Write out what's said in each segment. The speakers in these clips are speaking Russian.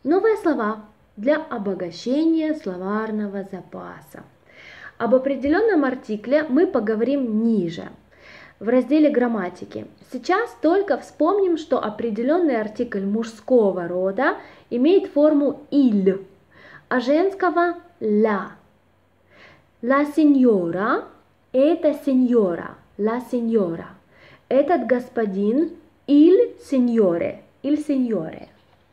Новые слова для обогащения словарного запаса. Об определенном артикле мы поговорим ниже, в разделе грамматики. Сейчас только вспомним, что определенный артикль мужского рода имеет форму «il», а женского «la». La signora – это сеньора, la signora. Этот господин – il signore, il signore.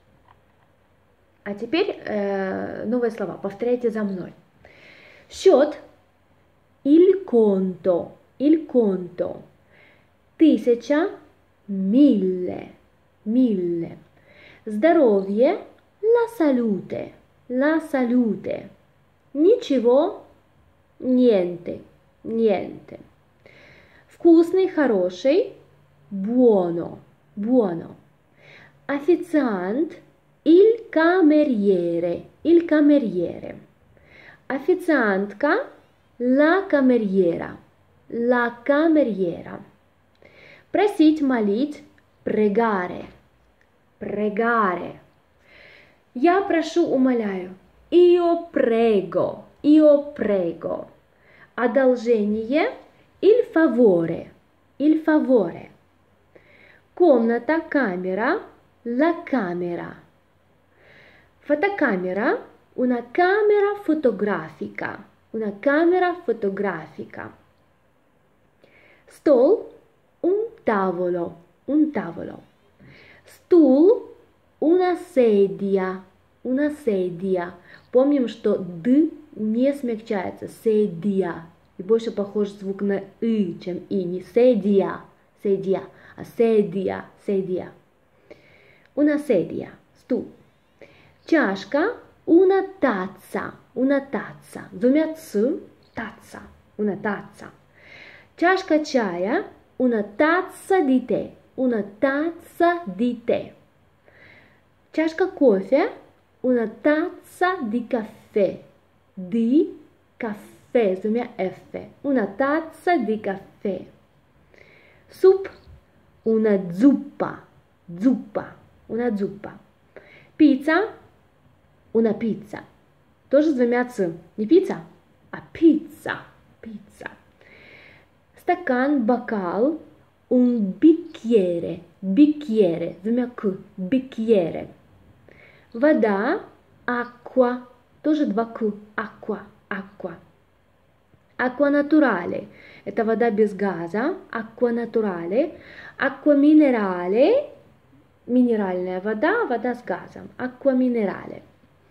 А теперь новые слова, повторяйте за мной. Счет – il conto, il conto. Тысяча – mille, mille. Здоровье – la salute, la salute. Ничего – niente, niente. Вкусный, хороший – buono, buono. Официант – il cameriere, il cameriere. Официантка – la cameriera, la cameriera. Просить, молить – pregare, pregare. Я прошу, умоляю – io prego, io prego. Одолжение – il favore, il favore. Комната, камера – la camera. Fotocamera, una camera fotografica, una camera fotografica. Стол, un tavolo, un tavolo. Стул, una sedia, una sedia. Помним, что «д» не смягчается, sedia. И больше похож звук на «и», чем «и». Не sedia, sedia, а sedia, sedia. Una sedia, стул. Чашка, una tazza, una tazza. Двумя «ц», tazza, una tazza. Чашка чая, una tazza di tè, una tazza di tè. Чашка кофе, una tazza di caffè, di caffè, с двумя «ф». Una tazza di caffè. Суп, una zuppa, zuppa, una zuppa. Пицца, una pizza. Тоже с двумя «ц». Не пицца, а пицца, пицца. Стакан, бокал, un bicchiere, bicchiere, с двумя «к», bicchiere. Вода, acqua, тоже два «к», acqua, acqua. Acqua naturale, это вода без газа, acqua naturale. Acqua minerale, минеральная вода, вода с газом, acqua minerale.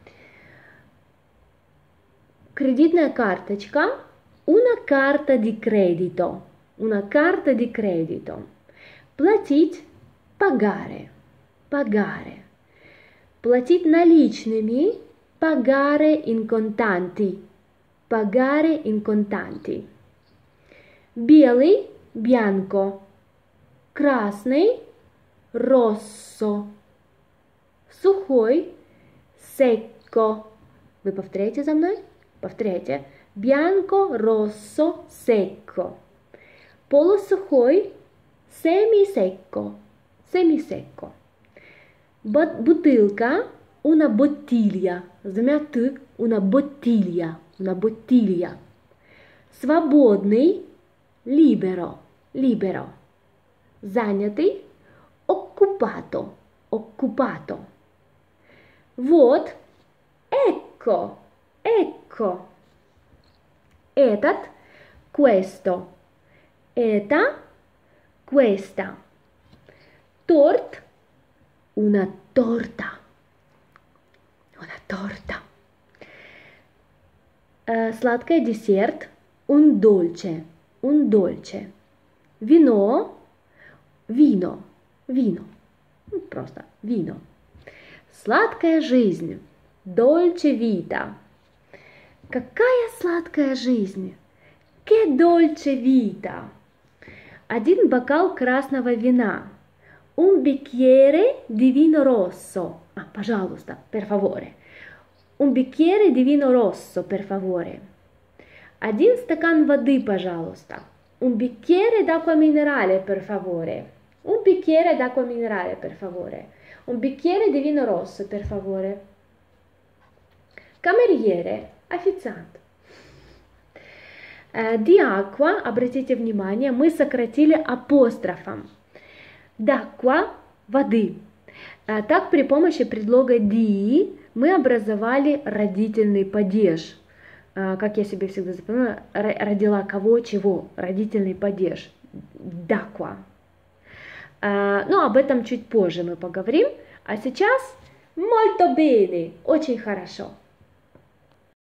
Кредитная карточка, una carta di credito, una carta di credito. Платить, pagare, pagare. Платить наличными, pagare in contanti, pagare in contanti. Белый, bianco, красный, rosso, сухой, secco. Вы повторяете за мной? Повторяйте. Bianco, rosso, secco. Полусухой, semi-secco, semi-secco. Бутылка, una bottiglia. С двумя «т», una bottiglia, una bottiglia. Свободный, libero, libero. Занятый, occupato, occupato. Вот, ecco, ecco. Этот, questo. Это, questa. Торт, una torta, una torta. Сладкое, десерт, un dolce, un dolce. Вино, vino, vino. Просто vino. Сладкая жизнь, dolce vita. Какая сладкая жизнь? Che dolce vita. Один бокал красного вина. Un bicchiere di vino rosso. Пожалуйста, per favore. Un bicchiere di vino rosso, per favore. Один стакан воды, пожалуйста. Un bicchiere d'acqua minerale, per favore. Un bicchiere d'acqua minerale, per favore. Un bicchiere di vino rosso, per favore. Cameriere, официант. Di acqua, обратите внимание, мы сократили апострофом. D'acqua, воды. Так, при помощи предлога di мы образовали родительный падеж. Как я себе всегда запоминаю, родила кого, чего, родительный падеж. D'acqua. Ну, об этом чуть позже мы поговорим. А сейчас molto bene, очень хорошо.